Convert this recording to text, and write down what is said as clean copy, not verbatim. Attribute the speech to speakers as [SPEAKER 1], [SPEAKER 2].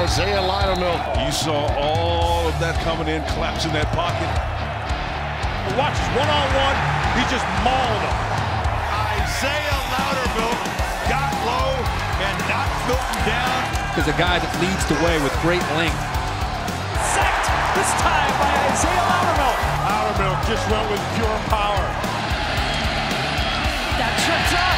[SPEAKER 1] Isaiahh Loudermilk.
[SPEAKER 2] You saw all of that coming in, collapsing that pocket.
[SPEAKER 3] Watch one-on-one. He just mauled him.
[SPEAKER 4] Isaiahh Loudermilk got low and knocked Milton down.
[SPEAKER 5] Is a guy that leads the way with great length.
[SPEAKER 3] Sacked this time by Isaiahh Loudermilk.
[SPEAKER 1] Loudermilk just went with pure power.
[SPEAKER 3] That tripped up.